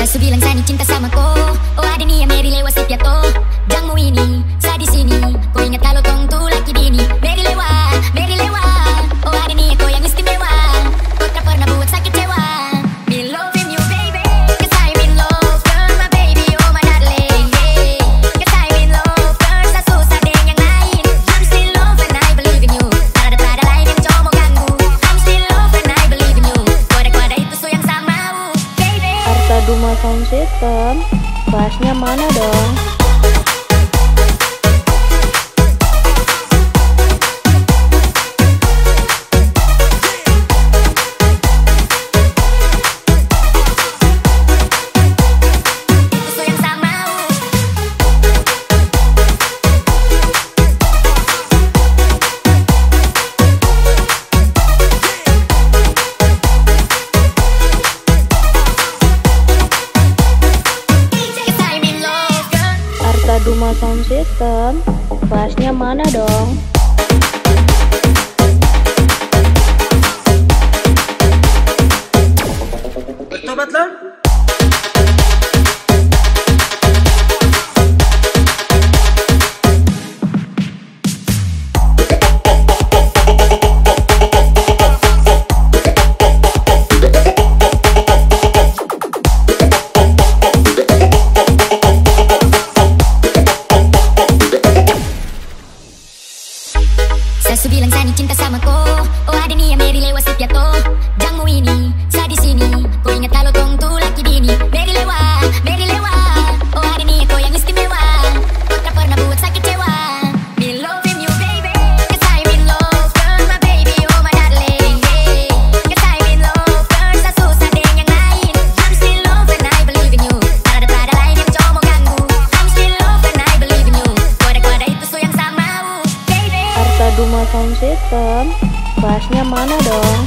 Sasu bilang Sani cinta sama ko. Oh ada nih Mary lewat setiap to. Jangmu ini, saya di sini. Kau ingat kalau tong tuh laki bini. Mary lewat, Mary lewat. Oh ada nih kau yang istimewa. Kau tak pernah buat sakit cewa. Me loving you baby, 'cause I'm in love, girl, my baby, oh my darling. 'Cause I'm in love, girl, tak susah deh yang lain. I'm still love and I believe in you. Tak ada pada lain yang coba ganggu. I'm still love and I believe in you. Kode-kode itu so yang sama, baby. Arta Duma Sound System, bassnya mana dong? Arta Duma Sound System, bassnya mana dong? Bertobatlah. Sasu bilang Sani cinta sama ko. Oh ada nih Mary lewat setiap to. Jangmu ini, saya di sini. Kau ingat kalau tong tuh laki bini. Mary lewat, Mary lewat. Oh ada nih kau yang istimewa. Kau tak pernah buat sakit cewa. Me loving you baby, 'cause I'm in love, girl, my baby, oh my darling. 'Cause I'm in love, girl, tak susah deh yang lain. I'm still love and I believe in you. Tak ada pada lain yang coba ganggu. I'm still love and I believe in you. Kode-kode itu so yang sama, baby. Arta Duma Sound System, bassnya mana dong?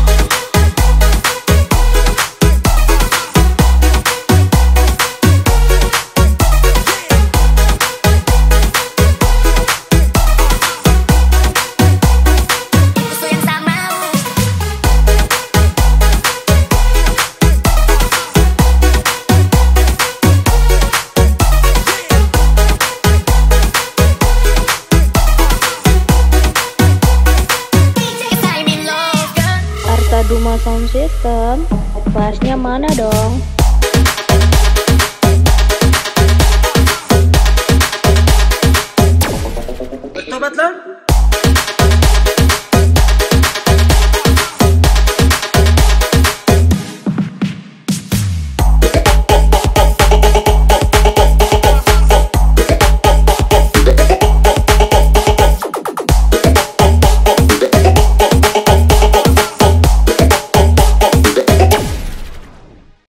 Itu so yang sama. Arta Duma Sound System, bassnya mana dong? Bertobatlah.